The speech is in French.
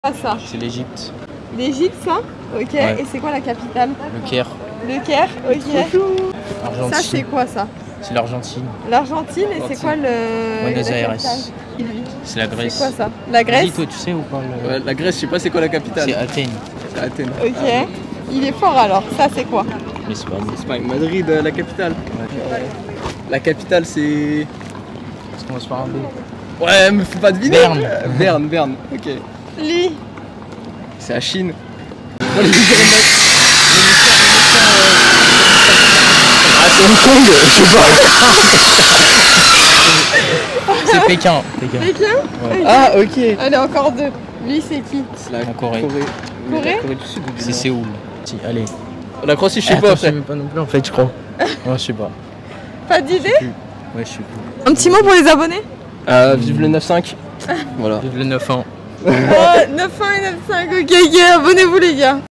Ah, ça. C'est l'Égypte. L'Égypte, ça? Ok. Ouais. Et c'est quoi la capitale? Le Caire. Le Caire, ok. Argentine. Ça, c'est quoi ça? C'est l'Argentine. L'Argentine, et c'est quoi le. Buenos la Aires. capitale? C'est la Grèce. C'est quoi ça? La Grèce? Vas-y, toi, tu sais ou pas Ouais, la Grèce, je sais pas c'est quoi la capitale. C'est Athènes. C'est Athènes. Ok. Il est fort alors. Ça, c'est quoi? L'Espagne. Espagne. Madrid, la capitale. La capitale, c'est. Ça commence par un B. Ouais, me fais pas deviner. Berne. Berne, ok. Lis. C'est à Chine. Ah, c'est Hong Kong, je sais pas. C'est Pékin. Pékin. Pékin? Ouais. Ah, ok. Allez, encore deux. Lui, c'est qui? C'est la En Corée. Corée? La Corée du Sud. C'est Séoul. Si, allez. La Croatie, je sais Attends, pas je après. sais même pas non plus en fait, je crois. Ouais, je sais pas. Pas d'idée? Ouais, je sais plus. Un petit mot pour les abonnés? Vive le 9-5. Voilà. Vive le 9 ans. Oh, 9.1 et 9.5, ok, abonnez-vous les gars.